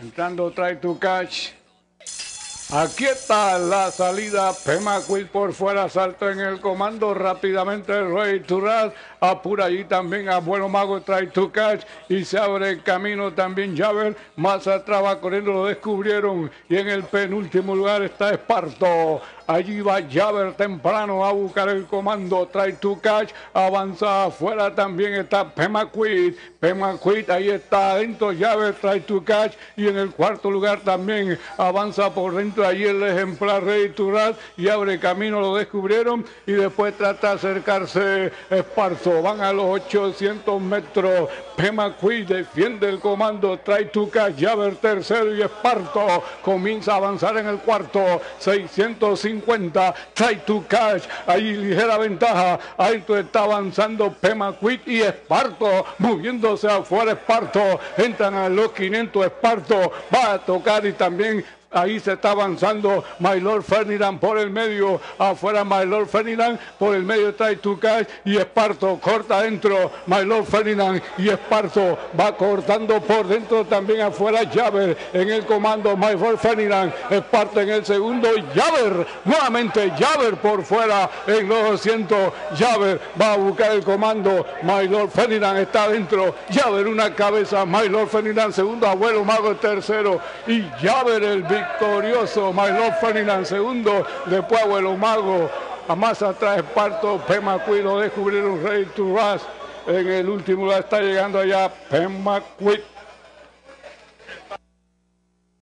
Entrando Try to Catch. Aquí está la salida. Pemaquid por fuera, salto en el comando. Rápidamente Ready to Rush. Apura allí también Abuelo Mago, Try to Catch. Y se abre el camino también Jabber. Más atrás va corriendo, lo descubrieron. Y en el penúltimo lugar está Esparto. Allí va Jabber temprano a buscar el comando. Try to Catch. Avanza afuera también está Pemaquid. Pemaquid ahí está adentro. Jabber, Try to Catch. Y en el cuarto lugar también avanza por dentro. Allí el ejemplar Ready to Rush. Y abre camino, lo descubrieron. Y después trata de acercarse Esparto. Van a los 800 metros. Pemaquid defiende el comando. Try to Catch. Jabber tercero y Esparto comienza a avanzar en el cuarto. 650. Try to Catch. Ahí ligera ventaja. Ahí está avanzando Pemaquid y Esparto moviéndose afuera. Esparto entran a los 500. Esparto va a tocar y también ahí se está avanzando My Lord Ferdinand por el medio, afuera My Lord Ferdinand, por el medio Try to Catch y Esparto corta adentro My Lord Ferdinand y Esparto va cortando por dentro también afuera Jabber en el comando My Lord Ferdinand, Esparto en el segundo, Jabber, nuevamente Jabber por fuera en los 200, Jabber va a buscar el comando, My Lord Ferdinand está adentro, Jabber una cabeza, My Lord Ferdinand segundo, Abuelo Mago el tercero y Jabber el victorioso, My Lord Ferdinand segundo, después Abuelo Mago, a más atrás Esparto, Pemaquid lo descubrieron Ready to Rush, en el último lugar está llegando allá Pemaquid.